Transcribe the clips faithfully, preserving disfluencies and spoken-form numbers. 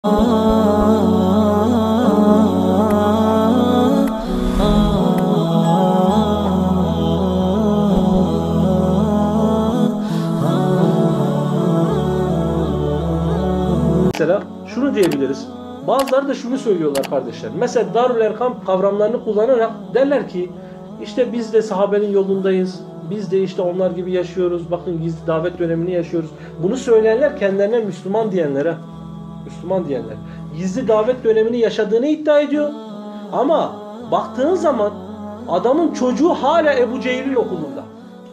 Mesela şunu diyebiliriz. Bazıları da şunu söylüyorlar kardeşler. Mesela Darül Erkam kavramlarını kullanarak derler ki işte biz de sahabenin yolundayız. Biz de işte onlar gibi yaşıyoruz. Bakın gizli davet dönemini yaşıyoruz. Bunu söyleyenler kendilerine Müslüman diyenlere. Müslüman diyenler. Gizli davet dönemini yaşadığını iddia ediyor. Ama baktığın zaman adamın çocuğu hala Ebu Cehil'in okulunda.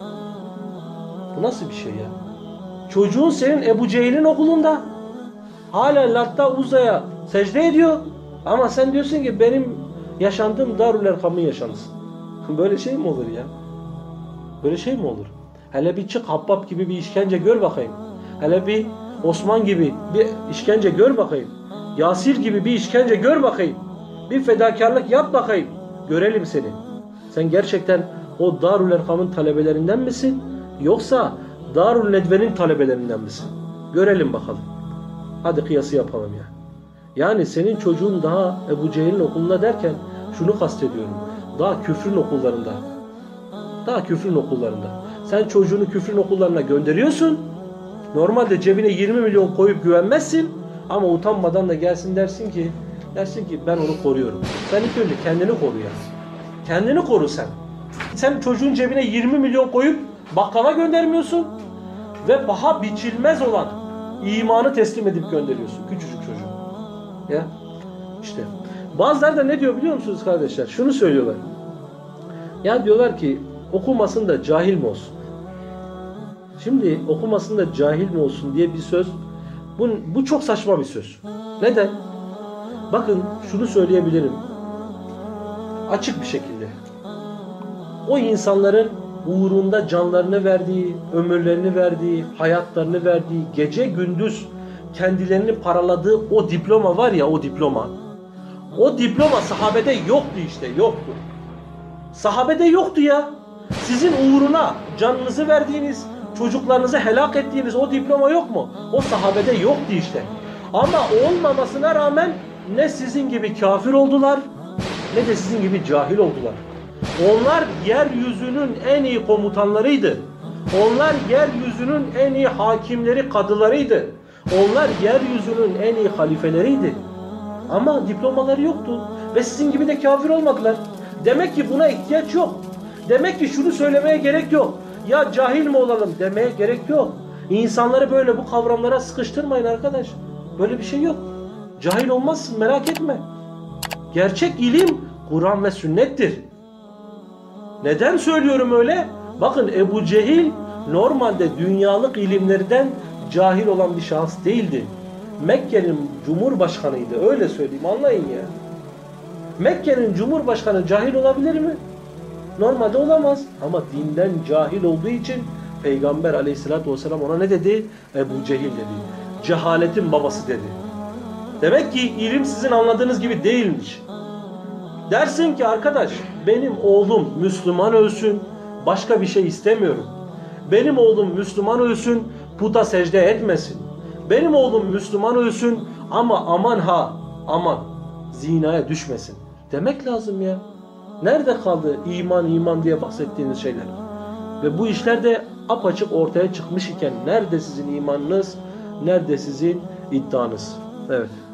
Bu nasıl bir şey ya? Çocuğun senin Ebu Cehil'in okulunda. Hala Latta Uzza'ya secde ediyor. Ama sen diyorsun ki benim yaşandığım Darül Erkam'ın yaşantısı. Böyle şey mi olur ya? Böyle şey mi olur? Hele bir çık Habbab gibi bir işkence gör bakayım. Hele bir Osman gibi bir işkence gör bakayım. Yasir gibi bir işkence gör bakayım. Bir fedakarlık yap bakayım. Görelim seni. Sen gerçekten o Darül Erkam'ın talebelerinden misin? Yoksa Darül Nedve'nin talebelerinden misin? Görelim bakalım. Hadi kıyası yapalım ya. Yani senin çocuğun daha Ebu Cehil'in okulunda derken şunu kastediyorum. Daha küfrün okullarında. Daha küfrün okullarında. Sen çocuğunu küfrün okullarına gönderiyorsun. Normalde cebine yirmi milyon koyup güvenmezsin. Ama utanmadan da gelsin dersin ki dersin ki ben onu koruyorum. Sen ilk önce kendini koru ya. Kendini koru sen. Sen çocuğun cebine yirmi milyon koyup bakkala göndermiyorsun. Ve paha biçilmez olan imanı teslim edip gönderiyorsun. Küçücük çocuğu. Ya işte. Bazıları da ne diyor biliyor musunuz kardeşler? Şunu söylüyorlar. Ya diyorlar ki okumasın da cahil mi olsun? Şimdi okumasın da cahil mi olsun diye bir söz. Bu, bu çok saçma bir söz. Neden? Bakın şunu söyleyebilirim. Açık bir şekilde. O insanların uğrunda canlarını verdiği, ömürlerini verdiği, hayatlarını verdiği, gece gündüz kendilerini paraladığı o diploma var ya, o diploma. O diploma sahabede yoktu işte, yoktu. Sahabede yoktu ya. Sizin uğruna canınızı verdiğiniz, çocuklarınızı helak ettiğiniz o diploma yok mu? O sahabede yoktu işte. Ama olmamasına rağmen ne sizin gibi kafir oldular, ne de sizin gibi cahil oldular. Onlar yeryüzünün en iyi komutanlarıydı. Onlar yeryüzünün en iyi hakimleri, kadılarıydı. Onlar yeryüzünün en iyi halifeleriydi. Ama diplomaları yoktu. Ve sizin gibi de kafir olmadılar. Demek ki buna ihtiyaç yok. Demek ki şunu söylemeye gerek yok. Ya cahil mi olalım demeye gerek yok. İnsanları böyle bu kavramlara sıkıştırmayın arkadaş. Böyle bir şey yok. Cahil olmazsın, merak etme. Gerçek ilim Kur'an ve sünnettir. Neden söylüyorum öyle? Bakın Ebu Cehil normalde dünyalık ilimlerden cahil olan bir şahıs değildi. Mekke'nin cumhurbaşkanıydı. Öyle söyleyeyim, anlayın ya. Mekke'nin cumhurbaşkanı cahil olabilir mi? Normalde olamaz. Ama dinden cahil olduğu için Peygamber aleyhissalatü vesselam ona ne dedi? Ebu Cehil dedi. Cehaletin babası dedi. Demek ki ilim sizin anladığınız gibi değilmiş. Dersin ki arkadaş benim oğlum Müslüman ölsün, başka bir şey istemiyorum. Benim oğlum Müslüman ölsün, puta secde etmesin. Benim oğlum Müslüman ölsün ama aman ha, aman zinaya düşmesin. Demek lazım ya. Nerede kaldı iman iman diye bahsettiğiniz şeyler? Ve bu işler de apaçık ortaya çıkmış iken nerede sizin imanınız, nerede sizin iddianız? Evet.